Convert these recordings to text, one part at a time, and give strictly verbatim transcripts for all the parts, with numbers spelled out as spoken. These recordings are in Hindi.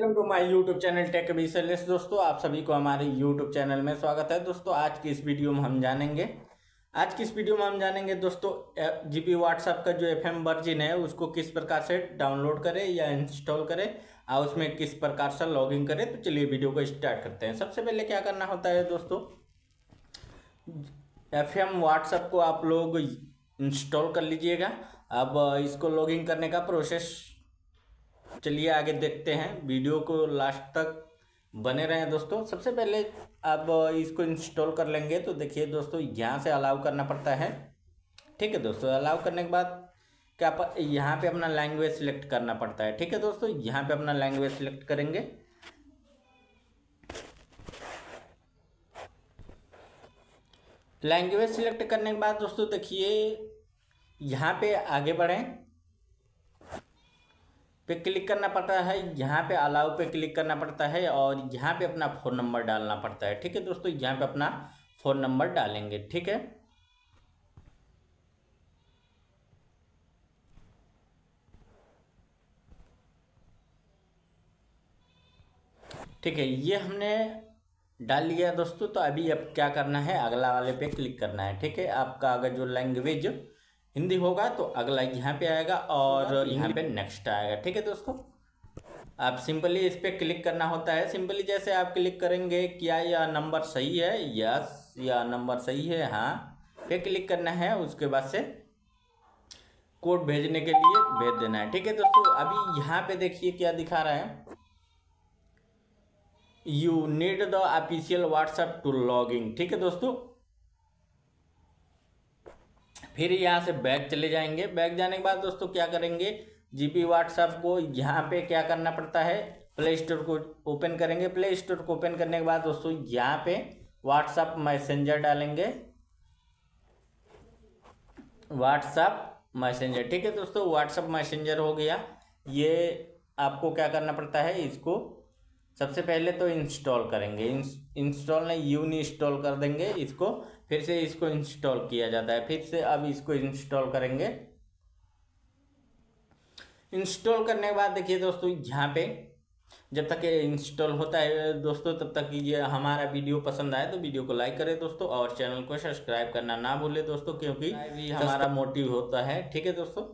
Welcome to my YouTube channel tech business. दोस्तों आप सभी को हमारे यूट्यूब चैनल में स्वागत है। दोस्तों आज की इस वीडियो में हम जानेंगे आज की इस वीडियो में हम जानेंगे दोस्तों जीपी व्हाट्सएप का जो एफएम वर्जन है उसको किस प्रकार से डाउनलोड करें या इंस्टॉल करें और उसमें किस प्रकार से लॉगिन करें। तो चलिए वीडियो को स्टार्ट करते हैं। सबसे पहले क्या करना होता है दोस्तों, एफएम व्हाट्सएप को आप लोग इंस्टॉल कर लीजिएगा। अब इसको लॉगिन करने का प्रोसेस चलिए आगे देखते हैं, वीडियो को लास्ट तक बने रहें दोस्तों। सबसे पहले अब इसको इंस्टॉल कर लेंगे तो देखिए दोस्तों यहाँ से अलाउ करना पड़ता है। ठीक है दोस्तों, अलाउ करने के बाद क्या आप यहाँ पे अपना लैंग्वेज सिलेक्ट करना पड़ता है। ठीक है दोस्तों, यहाँ पे अपना लैंग्वेज सिलेक्ट करेंगे। लैंग्वेज सिलेक्ट करने के बाद दोस्तों देखिए यहाँ पे आगे बढ़ें पे क्लिक करना पड़ता है। यहाँ पे अलाउ पे क्लिक करना पड़ता है और यहाँ पे अपना फ़ोन नंबर डालना पड़ता है। ठीक है दोस्तों, यहाँ पे अपना फ़ोन नंबर डालेंगे। ठीक है, ठीक है, ये हमने डाल लिया दोस्तों। तो अभी अब क्या करना है, अगला वाले पे क्लिक करना है। ठीक है, आपका अगर जो लैंग्वेज हिंदी होगा तो अगला यहाँ पे आएगा और यहाँ पे नेक्स्ट आएगा। ठीक है दोस्तों, आप सिंपली इस पर क्लिक करना होता है। सिंपली जैसे आप क्लिक करेंगे, क्या यह नंबर सही है, यस या नंबर सही है, हाँ पे क्लिक करना है। उसके बाद से कोड भेजने के लिए भेज देना है। ठीक है दोस्तों, अभी यहाँ पे देखिए क्या दिखा रहा है, you need the official WhatsApp to logging. ठीक है दोस्तों, फिर यहाँ से बैक चले जाएंगे। बैक जाने के बाद दोस्तों क्या करेंगे, जीपी व्हाट्सएप को यहाँ पे क्या करना पड़ता है, प्ले स्टोर को ओपन करेंगे। प्ले स्टोर को ओपन करने के बाद दोस्तों यहाँ पे व्हाट्सएप मैसेंजर डालेंगे, व्हाट्सएप मैसेंजर। ठीक है दोस्तों, व्हाट्सएप मैसेंजर हो गया। ये आपको क्या करना पड़ता है, इसको सबसे पहले तो इंस्टॉल करेंगे। इंस्टॉल नहीं, यून इंस्टॉल कर देंगे इसको, फिर से इसको इंस्टॉल किया जाता है। फिर से अब इसको इंस्टॉल करेंगे। इंस्टॉल करने के बाद देखिए दोस्तों यहाँ पे जब तक ये इंस्टॉल होता है दोस्तों, तब तक ये हमारा वीडियो पसंद आए तो वीडियो को लाइक करें दोस्तों और चैनल को सब्सक्राइब करना ना भूलें दोस्तों, क्योंकि भी हमारा मोटिव होता है। ठीक है दोस्तों,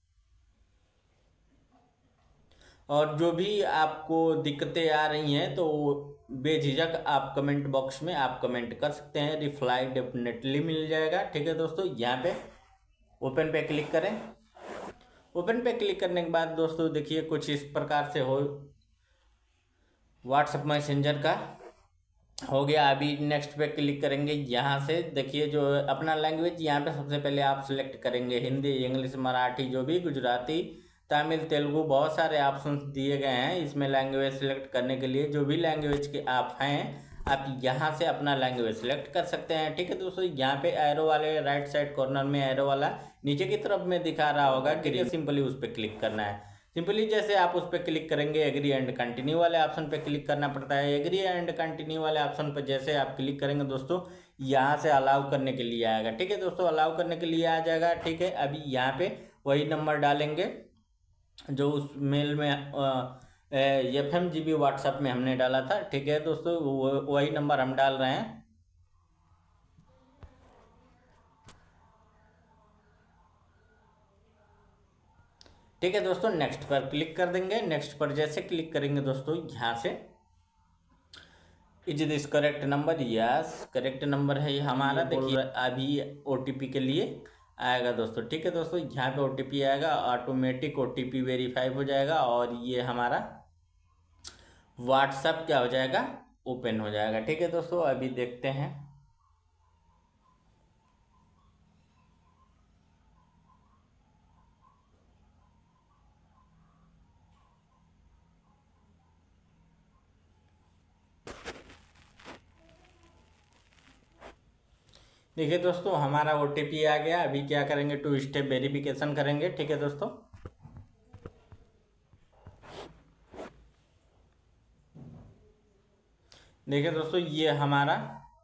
और जो भी आपको दिक्कतें आ रही हैं तो बेझिझक आप कमेंट बॉक्स में आप कमेंट कर सकते हैं, रिप्लाई डेफिनेटली मिल जाएगा। ठीक है दोस्तों, यहाँ पे ओपन पे क्लिक करें। ओपन पे क्लिक करने के बाद दोस्तों देखिए कुछ इस प्रकार से हो, व्हाट्सएप मैसेंजर का हो गया। अभी नेक्स्ट पे क्लिक करेंगे। यहाँ से देखिए जो अपना लैंग्वेज यहाँ पे सबसे पहले आप सिलेक्ट करेंगे, हिंदी, इंग्लिश, मराठी, जो भी गुजराती, तमिल, तेलुगु, बहुत सारे ऑप्शन दिए गए हैं इसमें लैंग्वेज सिलेक्ट करने के लिए। जो भी लैंग्वेज के आप हैं आप यहाँ से अपना लैंग्वेज सिलेक्ट कर सकते हैं। ठीक है दोस्तों, यहाँ पे एरो वाले राइट साइड कॉर्नर में एरो वाला नीचे की तरफ में दिखा रहा होगा कि सिंपली उस पर क्लिक करना है। सिंपली जैसे आप उस पर क्लिक करेंगे, एग्री एंड कंटिन्यू वाले ऑप्शन पे क्लिक करना पड़ता है। एग्री एंड कंटिन्यू वाले ऑप्शन पर जैसे आप क्लिक करेंगे दोस्तों यहाँ से अलाउ करने के लिए आएगा। ठीक है दोस्तों, अलाउ करने के लिए आ जाएगा। ठीक है, अभी यहाँ पे वही नंबर डालेंगे जो उस मेल में F M G B WhatsApp में हमने डाला था। ठीक है दोस्तों, वही नंबर हम डाल रहे हैं। ठीक है दोस्तों, नेक्स्ट पर क्लिक कर देंगे। नेक्स्ट पर जैसे क्लिक करेंगे दोस्तों यहाँ से is this correct number, yes correct number है ये हमारा। देखिए अभी ओटीपी के लिए आएगा दोस्तों। ठीक है दोस्तों, यहाँ पे ओटीपी आएगा, ऑटोमेटिक ओटीपी वेरीफाई हो जाएगा और ये हमारा व्हाट्सएप क्या हो जाएगा, ओपन हो जाएगा। ठीक है दोस्तों, अभी देखते हैं। देखिए दोस्तों हमारा ओटीपी आ गया। अभी क्या करेंगे, टू स्टेप वेरिफिकेशन करेंगे। ठीक है दोस्तों, देखिए दोस्तों ये हमारा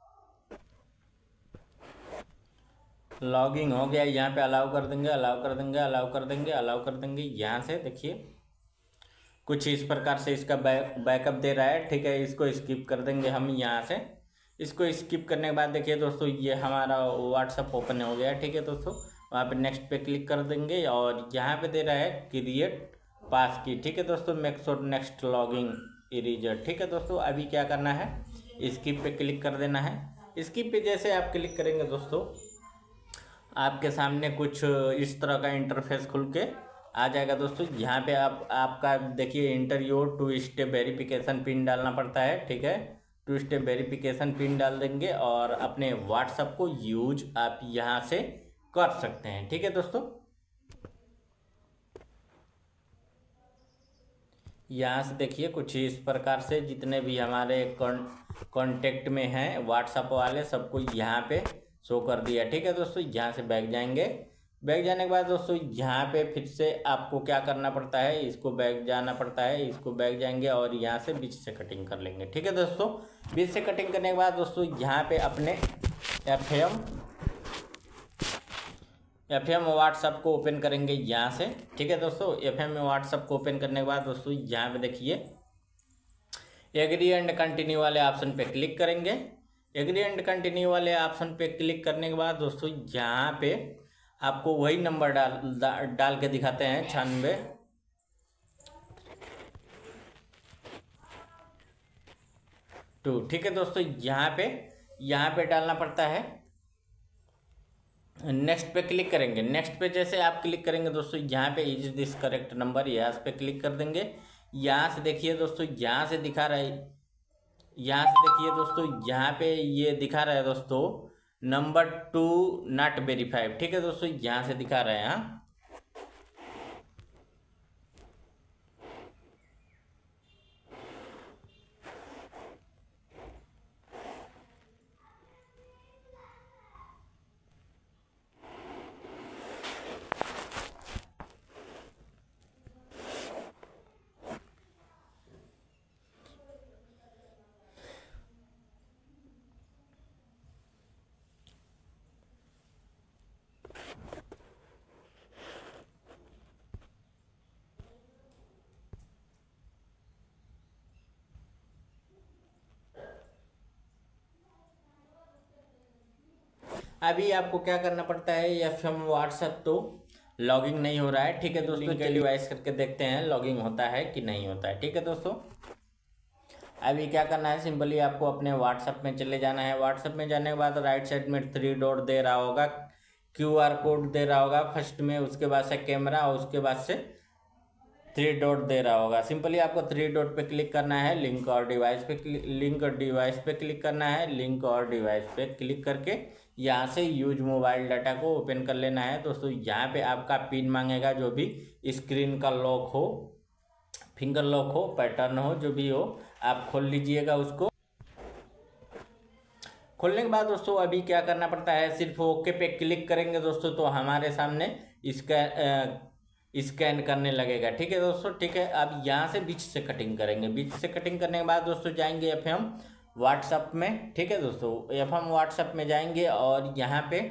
लॉगिंग हो गया। यहाँ पे अलाउ कर देंगे, अलाउ कर देंगे, अलाउ कर देंगे, अलाउ कर देंगे। यहाँ से देखिए कुछ इस प्रकार से इसका बैक बैकअप दे रहा है, ठीक है। इसको स्किप कर देंगे हम यहाँ से। इसको स्किप करने के बाद देखिए दोस्तों ये हमारा व्हाट्सअप ओपन हो गया, ठीक है दोस्तों। वहाँ पे नेक्स्ट पे क्लिक कर देंगे और यहाँ पे दे रहा है क्रिएट पास की, ठीक है दोस्तों। Make sure next logging eraser, ठीक है दोस्तों। अभी क्या करना है, स्किप पे क्लिक कर देना है। स्किप पे जैसे आप क्लिक करेंगे दोस्तों, आपके सामने कुछ इस तरह का इंटरफेस खुल के आ जाएगा दोस्तों। यहाँ पे आप आपका देखिए enter your two step verification pin डालना पड़ता है, ठीक है। टू स्टेप वेरिफिकेशन पिन डाल देंगे और अपने व्हाट्सएप को यूज आप यहाँ से कर सकते हैं, ठीक है दोस्तों। यहाँ से देखिए कुछ इस प्रकार से जितने भी हमारे कॉन्टेक्ट में हैं व्हाट्सएप वाले सबको यहाँ पे शो कर दिया, ठीक है दोस्तों। यहाँ से बैक जाएंगे। बैक जाने के बाद दोस्तों यहाँ पे फिर से आपको क्या करना पड़ता है, इसको बैक जाना पड़ता है। इसको बैक जाएंगे और यहाँ से बीच से कटिंग कर लेंगे, ठीक है दोस्तों। बीच से कटिंग करने के बाद दोस्तों यहाँ पे अपने F M F M WhatsApp को ओपन करेंगे यहाँ से, ठीक है दोस्तों। एफ एम व्हाट्सएप को ओपन करने के बाद दोस्तों यहाँ पे देखिए एग्री एंड कंटिन्यू वाले ऑप्शन पे क्लिक करेंगे। एग्री एंड कंटिन्यू वाले ऑप्शन पे क्लिक करने के बाद दोस्तों यहाँ पे आपको वही नंबर डाल डा, डाल के दिखाते हैं छियानवे टू, ठीक है दोस्तों। यहाँ पे यहाँ पे डालना पड़ता है। नेक्स्ट पे क्लिक करेंगे। नेक्स्ट पे जैसे आप क्लिक करेंगे दोस्तों यहाँ पे इज दिस करेक्ट नंबर, यहाँ पे क्लिक कर देंगे। यहाँ से देखिए दोस्तों यहाँ से दिखा रहा है, यहाँ से देखिए दोस्तों यहाँ पे ये दिखा रहा है दोस्तों नंबर टू नॉट वेरीफाइड, ठीक है दोस्तों। यहाँ से दिखा रहा है। हाँ अभी आपको क्या करना पड़ता है, एफ एम व्हाट्सएप तो लॉगिंग नहीं हो रहा है, ठीक है दोस्तों। चलिए डिवाइस करके देखते हैं लॉगिंग होता है कि नहीं होता है, ठीक है दोस्तों। अभी क्या करना है, सिंपली आपको अपने व्हाट्सएप में चले जाना है। व्हाट्सएप में जाने के बाद राइट साइड में थ्री डॉट दे रहा होगा, क्यू आर कोड दे रहा होगा फर्स्ट में, उसके बाद से कैमरा और उसके बाद से थ्री डॉट दे रहा होगा। सिंपली आपको थ्री डॉट पे क्लिक करना है। लिंक और डिवाइस पे लिंक और डिवाइस पे क्लिक करना है। लिंक और डिवाइस पे क्लिक करके यहाँ से यूज मोबाइल डाटा को ओपन कर लेना है दोस्तों। यहाँ पे आपका पिन मांगेगा, जो भी स्क्रीन का लॉक हो, फिंगर लॉक हो, पैटर्न हो, जो भी हो आप खोल लीजिएगा उसको। खोलने के बाद दोस्तों अभी क्या करना पड़ता है, सिर्फ ओके पे क्लिक करेंगे दोस्तों तो हमारे सामने इसका स्कैन करने लगेगा, ठीक है दोस्तों। ठीक है, अब यहाँ से बीच से कटिंग करेंगे। बीच से कटिंग करने के बाद दोस्तों जाएंगे एफ एम व्हाट्सएप में, ठीक है दोस्तों। एफ एम व्हाट्सएप में जाएंगे और यहाँ पे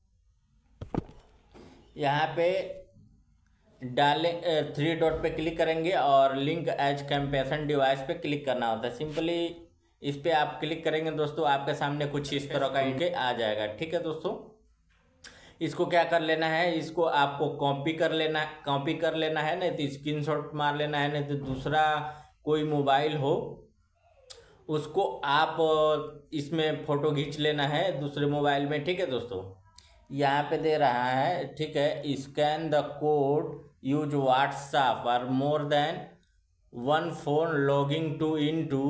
यहाँ पे डाले थ्री डॉट पे क्लिक करेंगे और लिंक एज कंपैरिजन डिवाइस पे क्लिक करना होता है। सिंपली इस पे आप क्लिक करेंगे दोस्तों, आपके सामने कुछ इस तरह का इनके आ जाएगा, ठीक है दोस्तों। इसको क्या कर लेना है, इसको आपको कॉपी कर लेना कॉपी कर लेना है, नहीं तो स्क्रीनशॉट मार लेना है, नहीं तो दूसरा कोई मोबाइल हो उसको आप इसमें फ़ोटो खींच लेना है दूसरे मोबाइल में, ठीक है दोस्तों। यहाँ पे दे रहा है, ठीक है, scan the code use WhatsApp और more than one phone logging to in to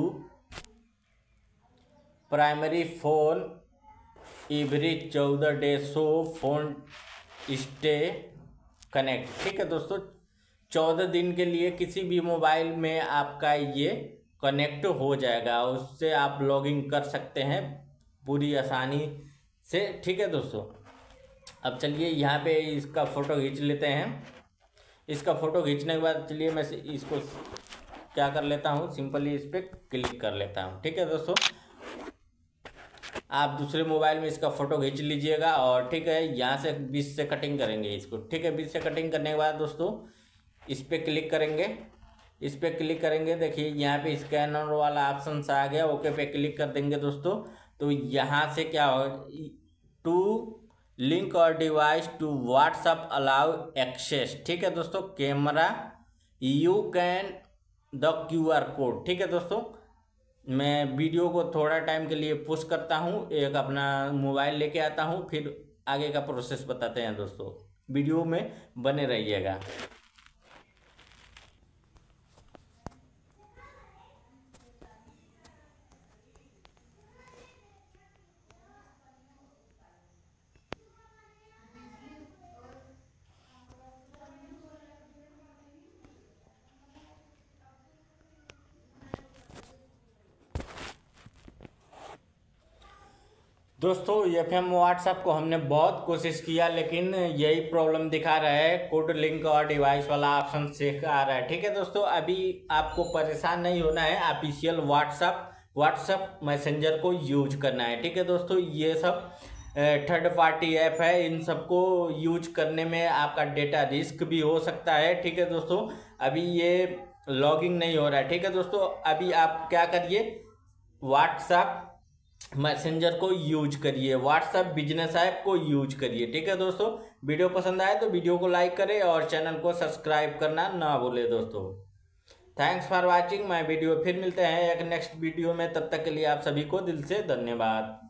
primary phone every चौदह day so phone stay connect, ठीक है दोस्तों। चौदह दिन के लिए किसी भी मोबाइल में आपका ये कनेक्ट हो जाएगा, उससे आप लॉगिंग कर सकते हैं पूरी आसानी से, ठीक है दोस्तों। अब चलिए यहाँ पे इसका फ़ोटो खींच लेते हैं। इसका फ़ोटो खींचने के बाद चलिए मैं इसको क्या कर लेता हूँ, सिंपली इस पर क्लिक कर लेता हूँ, ठीक है दोस्तों। आप दूसरे मोबाइल में इसका फ़ोटो खींच लीजिएगा और ठीक है यहाँ से बीच से कटिंग करेंगे इसको, ठीक है। बीच से कटिंग करने के बाद दोस्तों इस पर क्लिक करेंगे। इस पर क्लिक करेंगे, देखिए यहाँ पे स्कैनर वाला ऑप्शन आ गया, ओके पे क्लिक कर देंगे दोस्तों। तो यहाँ से क्या हो, टू लिंक और device to WhatsApp allow access, ठीक है दोस्तों। Camera you can the Q R code, ठीक है दोस्तों। मैं वीडियो को थोड़ा टाइम के लिए पुश करता हूँ, एक अपना मोबाइल लेके आता हूँ, फिर आगे का प्रोसेस बताते हैं दोस्तों। वीडियो में बने रहिएगा। दोस्तों एफ एम व्हाट्सएप को हमने बहुत कोशिश किया, लेकिन यही प्रॉब्लम दिखा रहा है, कोड लिंक और डिवाइस वाला ऑप्शन से आ रहा है, ठीक है दोस्तों। अभी आपको परेशान नहीं होना है, ऑफिशियल व्हाट्सएप व्हाट्सएप मैसेंजर को यूज करना है, ठीक है दोस्तों। ये सब थर्ड पार्टी ऐप है, इन सबको यूज करने में आपका डेटा रिस्क भी हो सकता है, ठीक है दोस्तों। अभी ये लॉगिंग नहीं हो रहा है, ठीक है दोस्तों। अभी आप क्या करिए, व्हाट्सएप मैसेंजर को यूज करिए, व्हाट्सएप बिजनेस ऐप को यूज करिए, ठीक है दोस्तों। वीडियो पसंद आए तो वीडियो को लाइक करें और चैनल को सब्सक्राइब करना ना भूले दोस्तों। Thanks for watching my video. फिर मिलते हैं एक नेक्स्ट वीडियो में, तब तक के लिए आप सभी को दिल से धन्यवाद।